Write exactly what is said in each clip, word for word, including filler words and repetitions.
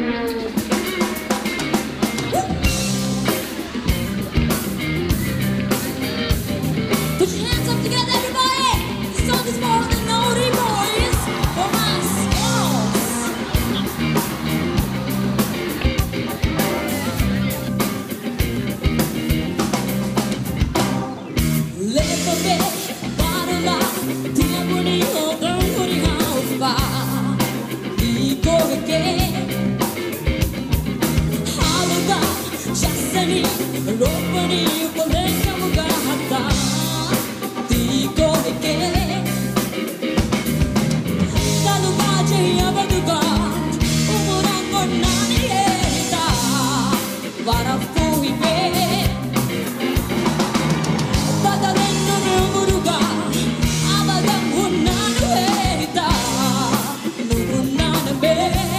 Put your hands up together, everybody. This song is for the naughty boys, for my skulls. Little bit, bottle up, diamond or the house bar. Go again. How about just any ropey for the Kamugata? Go again. Talubaji Abaduga, Umurango Nanieta, Varafu Ibe, Tadareno Muruga, Abadam Hunanueta, Nunanabe.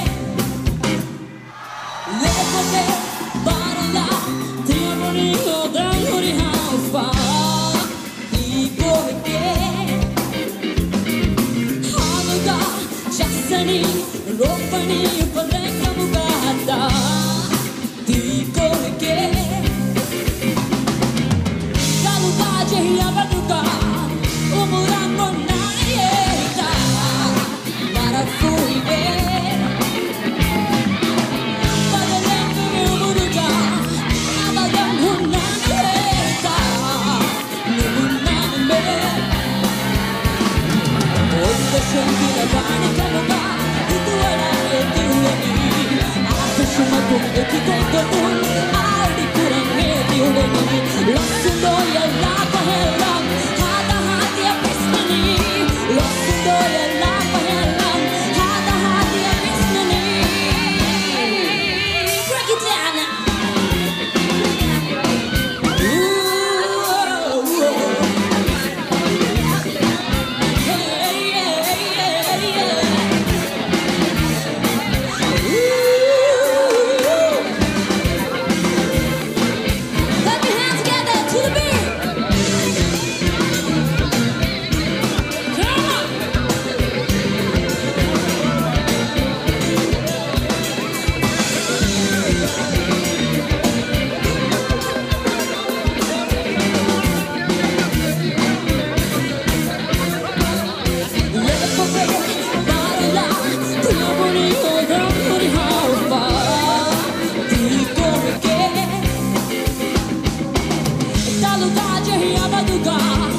Lepote, Barala, Timori, Odangori House Bar. Go again. Hanuga, Jasani, Ropani, Palenkamugata. Go again. Talubaji Abaduga, Umurango Nanieta, Marafuibe. Itu adalah yang diulangi. Aku cuma kau ketika kau